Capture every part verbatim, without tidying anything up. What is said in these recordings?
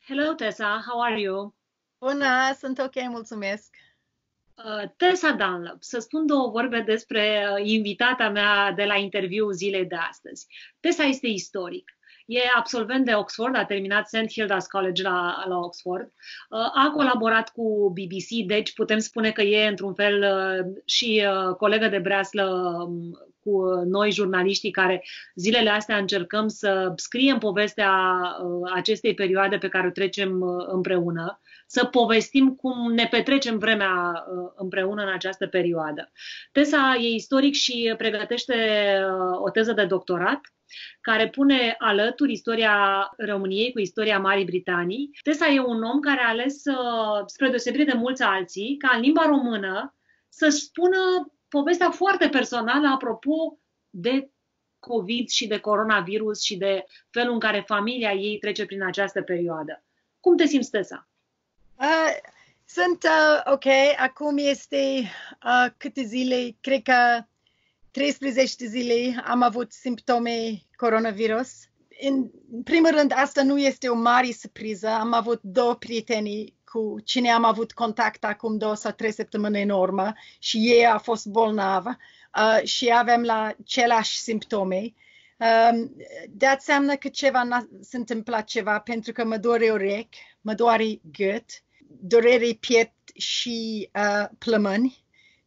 Hello, Tessa. How are you? Bună, sunt ok, mulțumesc. Uh, Tessa Dunlop. Să spun două vorbe despre uh, invitata mea de la interviu zilei de astăzi. Tessa este istoric. E absolvent de Oxford, a terminat Saint Hilda's College la, la Oxford. Uh, a colaborat cu B B C, deci putem spune că e într-un fel uh, și uh, colegă de breaslă um, cu noi jurnaliștii care zilele astea încercăm să scriem povestea uh, acestei perioade pe care o trecem uh, împreună, să povestim cum ne petrecem vremea uh, împreună în această perioadă. Tessa e istoric și pregătește uh, o teză de doctorat care pune alături istoria României cu istoria Marii Britanii. Tessa e un om care a ales, uh, spre deosebire de mulți alții, ca în limba română să-și spună povestea foarte personală apropo de COVID și de coronavirus și de felul în care familia ei trece prin această perioadă. Cum te simți, Tessa? Uh, sunt uh, ok, acum este uh, câte zile, cred că treisprezece zile am avut simptome coronavirus. În primul rând, asta nu este o mare surpriză. Am avut două prieteni cu cine am avut contact acum două sau trei săptămâni în urmă și ei a fost bolnavă uh, și avem la aceleași simptome. Um, de înseamnă că ceva s-a întâmplat ceva pentru că mă doare urechi, mă doare gât, durere piept și uh, plămâni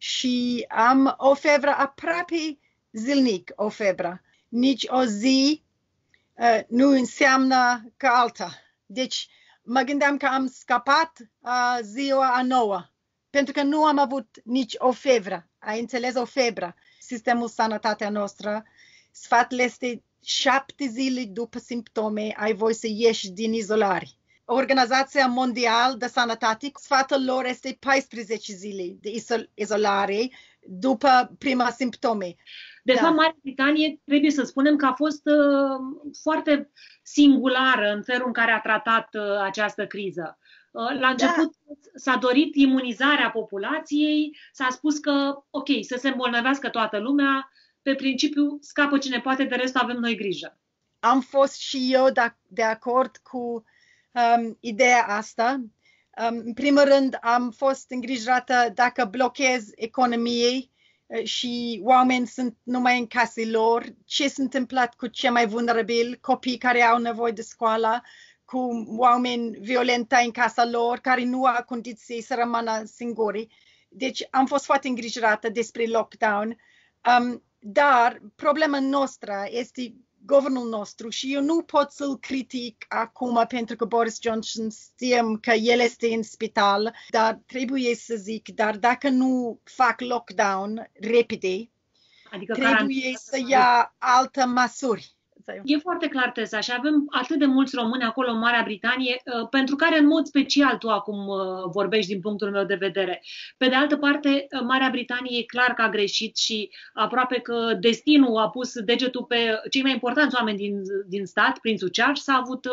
și am o febră aproape zilnic, o febră. Nici o zi uh, nu înseamnă ca alta. Deci mă gândeam că am scăpat uh, ziua a noua, pentru că nu am avut nici o febră. Ai înțeles, o febră. Sistemul sănătatea noastră, sfatul este șapte zile după simptome ai voie să ieși din izolare. Organizația Mondială de Sănătate, sfatul lor este paisprezece zile de izolare după prima simptome. De Da. fapt, Marea Britanie, trebuie să spunem că a fost uh, foarte singulară în felul în care a tratat uh, această criză. Uh, la început da. S-a dorit imunizarea populației, s-a spus că, ok, să se îmbolnăvească toată lumea, pe principiu scapă cine poate, de rest avem noi grijă. Am fost și eu de, de acord cu um, ideea asta. Um, în primul rând, am fost îngrijorată dacă blochez economiei și oameni sunt numai în casele lor, ce s-a întâmplat cu cei mai vulnerabili, copii care au nevoie de școală, cu oameni violenți în casa lor, care nu au condiții să rămână singuri. Deci am fost foarte îngrijorată despre lockdown. Um, dar problema noastră este guvernul nostru și eu nu pot să-l critic acum pentru că Boris Johnson știm că el este în spital, dar trebuie să zic, dar dacă nu fac lockdown repede, adică trebuie să ia alte măsuri. E foarte clar, Tessa, și avem atât de mulți români acolo în Marea Britanie, pentru care în mod special tu acum vorbești din punctul meu de vedere. Pe de altă parte, Marea Britanie e clar că a greșit și aproape că destinul a pus degetul pe cei mai importanți oameni din, din stat. Prințul Charles a, avut,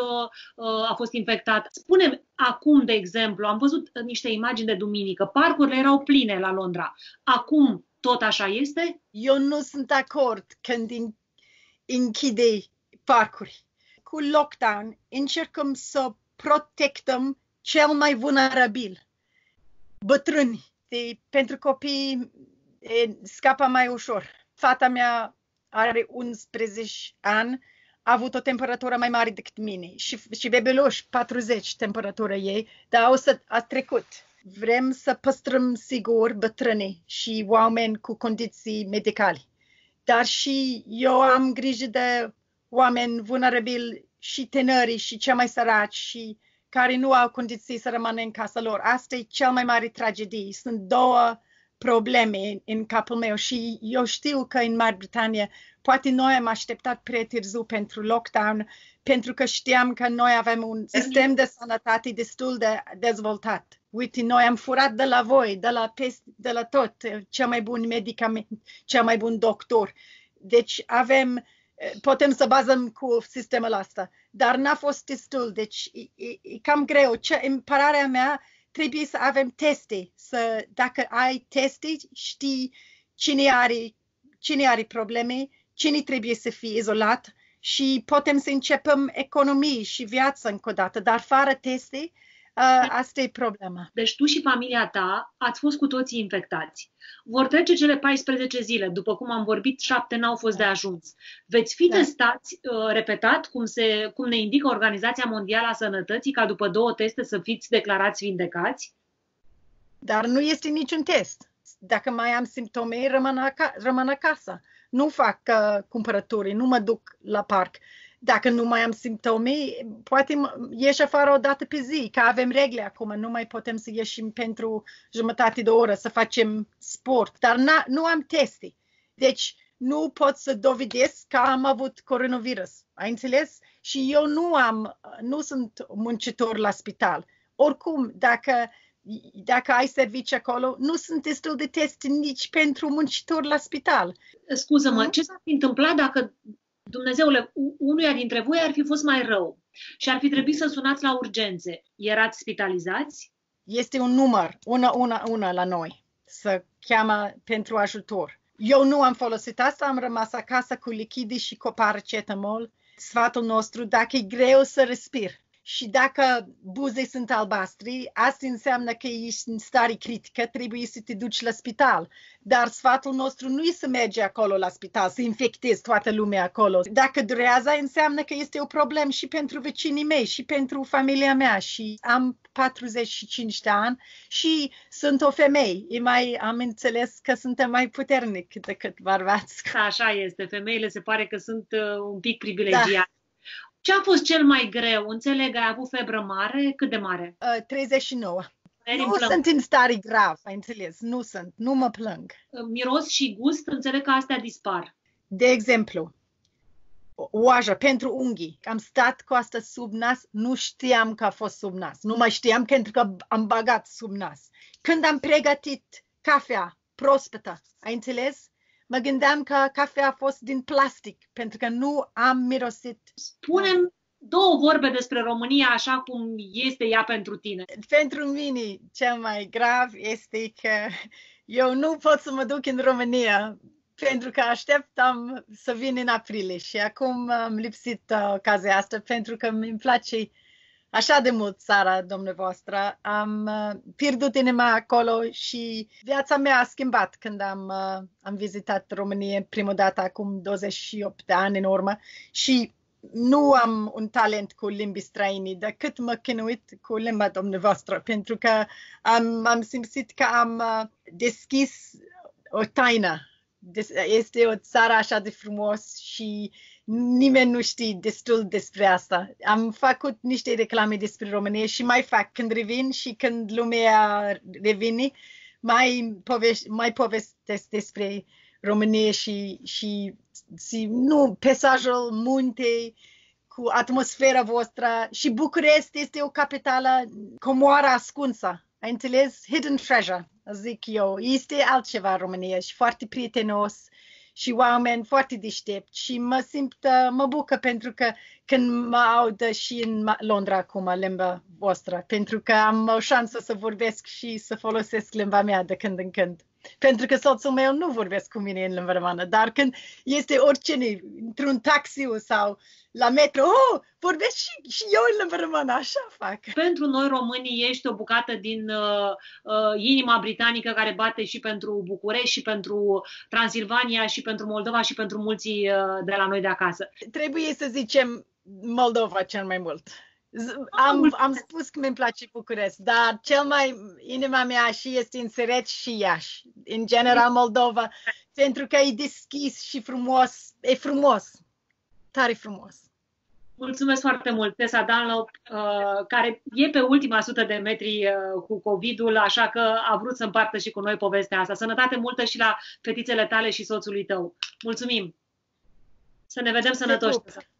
a fost infectat. Spune-mi acum, de exemplu, am văzut niște imagini de duminică, parcurile erau pline la Londra. Acum tot așa este? Eu nu sunt de acord când închide parcuri. Cu lockdown încercăm să protectăm cel mai vulnerabil, bătrâni. De, pentru copii e, scapă mai ușor. Fata mea are unsprezece ani, a avut o temperatură mai mare decât mine și, și bebeluș, patruzeci temperatura ei, dar o să a trecut. Vrem să păstrăm sigur bătrânii și oameni cu condiții medicale. Dar și eu am grijă de oameni vulnerabili și tineri și cei mai săraci și care nu au condiții să rămână în casa lor. Asta e cel mai mare tragedie. Sunt două probleme în capul meu și eu știu că în Marea Britanie poate noi am așteptat prea târziu pentru lockdown pentru că știam că noi avem un sistem de sănătate destul de dezvoltat. Uite, noi am furat de la voi, de la, de la tot, cel mai bun medicament, cel mai bun doctor. Deci avem, putem să bazăm cu sistemul ăsta, dar n-a fost destul, deci e, e, e cam greu. Ce, în părerea mea, trebuie să avem teste, să, dacă ai teste, știi cine are, cine are probleme, cine trebuie să fie izolat și putem să începem economii și viață încă o dată, dar fără teste, uh, asta e problema. Deci tu și familia ta ați fost cu toții infectați. Vor trece cele paisprezece zile, după cum am vorbit, șapte n-au fost de ajuns. Veți fi Da. testați, uh, repetat, cum, se, cum ne indică Organizația Mondială a Sănătății, ca după două teste să fiți declarați vindecați? Dar nu este niciun test. Dacă mai am simptome, rămân, aca- rămân acasă. Nu fac uh, cumpărături, nu mă duc la parc. Dacă nu mai am simptome, poate ieși afară o dată pe zi, că avem regle acum, nu mai putem să ieșim pentru jumătate de oră, să facem sport, dar nu am teste. Deci nu pot să dovedesc că am avut coronavirus. Ai înțeles? Și eu nu am, nu sunt muncitor la spital. Oricum, dacă, dacă ai servicii acolo, nu sunt destul de teste nici pentru muncitor la spital. Scuză-mă, hmm? ce s-ar fi întâmplat dacă, Dumnezeule, unuia dintre voi ar fi fost mai rău și ar fi trebuit să sunați la urgențe? Erați spitalizați? Este un număr, una, una, una la noi, să cheamă pentru ajutor. Eu nu am folosit asta, am rămas acasă cu lichide și cu paracetamol. Sfatul nostru, dacă e greu să respiri și dacă buze sunt albastri, asta înseamnă că ești în stare critică, trebuie să te duci la spital. Dar sfatul nostru nu e să mergi acolo la spital, să infectezi toată lumea acolo. Dacă durează, înseamnă că este o problemă și pentru vecinii mei și pentru familia mea. Și am patruzeci și cinci de ani și sunt o femeie. E mai, am înțeles că suntem mai puternic decât bărbați. Așa este, femeile se pare că sunt uh, un pic privilegiate. Da. Ce a fost cel mai greu? Înțeleg, ai avut febră mare? Cât de mare? Uh, treizeci și nouă. Nu sunt în stare grav, ai înțeles? Nu sunt, nu mă plâng. Miros și gust, înțeleg că astea dispar. De exemplu, oaja pentru unghii. Am stat cu asta sub nas, nu știam că a fost sub nas. Nu mai știam pentru că am băgat sub nas. Când am pregătit cafea proaspătă, ai înțeles? Mă gândeam că cafea a fost din plastic, pentru că nu am mirosit. Spune-mi două vorbe despre România așa cum este ea pentru tine. Pentru mine, cel mai grav este că eu nu pot să mă duc în România, pentru că așteptam să vin în aprilie și acum am lipsit uh, ocazia asta, pentru că îmi place așa de mult țara dumneavoastră. Am uh, pierdut inima acolo și viața mea a schimbat când am, uh, am vizitat România prima dată acum douăzeci și opt de ani în urmă și nu am un talent cu limbi străine, decât mă chinuit cu limba dumneavoastră, pentru că am, am simțit că am uh, deschis o taină. Este o țară așa de frumos și nimeni nu știe destul despre asta. Am făcut niște reclame despre România și mai fac când revin și când lumea revine, mai, povesti, mai povestesc despre România și, și, și nu, peisajul, munte, cu atmosfera voastră. Și București este o capitală comoară ascunsă. Ai înțeles? Hidden treasure, zic eu. Este altceva România și foarte prietenos și oameni foarte deștepți și mă simt, mă bucur pentru că când mă aud și în Londra acum limba voastră, pentru că am o șansă să vorbesc și să folosesc limba mea de când în când. Pentru că soțul meu nu vorbesc cu mine în limba română, dar când este oricine, într-un taxi sau la metro, oh, vorbesc și, și eu în limba română, așa fac. Pentru noi românii ești o bucată din uh, uh, inima britanică care bate și pentru București, și pentru Transilvania, și pentru Moldova, și pentru mulți uh, de la noi de acasă. Trebuie să zicem Moldova cel mai mult. Am, am spus că mi-mi place București, dar cel mai inima mea și este în Sereș și Iași. În general Moldova, pentru că e deschis și frumos, e frumos, tare frumos. Mulțumesc foarte mult, Tessa Dunlop, uh, care e pe ultima sută de metri uh, cu COVID-ul, așa că a vrut să împartă și cu noi povestea asta. Sănătate multă și la fetițele tale și soțului tău. Mulțumim! Să ne vedem sănătoși!